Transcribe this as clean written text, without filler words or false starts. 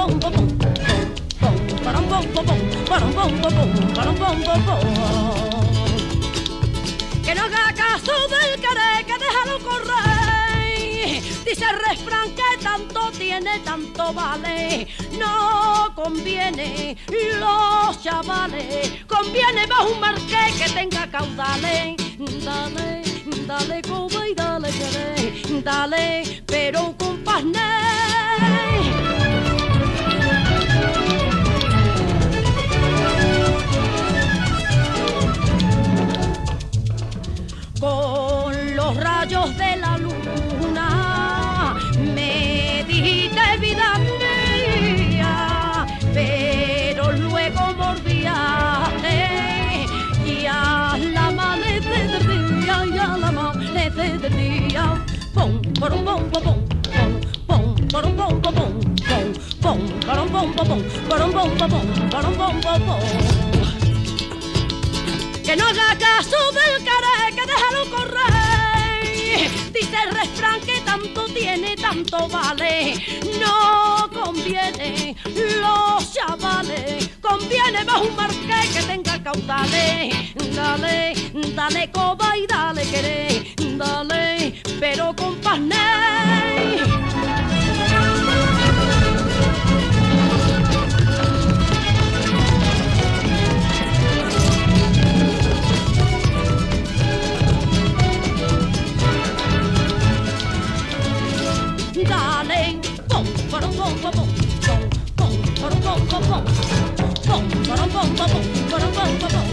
bom, bom, bom, bom, bom, bom, que no haga caso del querer, que déjalo correr. Dice el refrán que tanto tiene, tanto vale. No conviene los chavales, conviene más un marqués que tenga caudales. Dale, dale coba y dale querer, dale, pero con pasné. Con los rayos de la luna me dijiste vida mía, pero luego mordiaste y al amanecer del día, y al amanecer del día, pom, pom, pom, pom, pom, pom, pom, pom, pom, pom, pom, pom, pom, pom, pom, que no haga caso del querer, que déjalo correr. Dice el refrán que tanto tiene, tanto vale. No conviene los chavales, conviene más un marqués que tenga caudales. Dale, dale coba y dale querer, dale, pero con pasné. Dale, pom, pom, pom, pom, pom, pom, pom, pom, pom, pom, pom, pom, pom, pom, pom, pom, pom, pom, pom.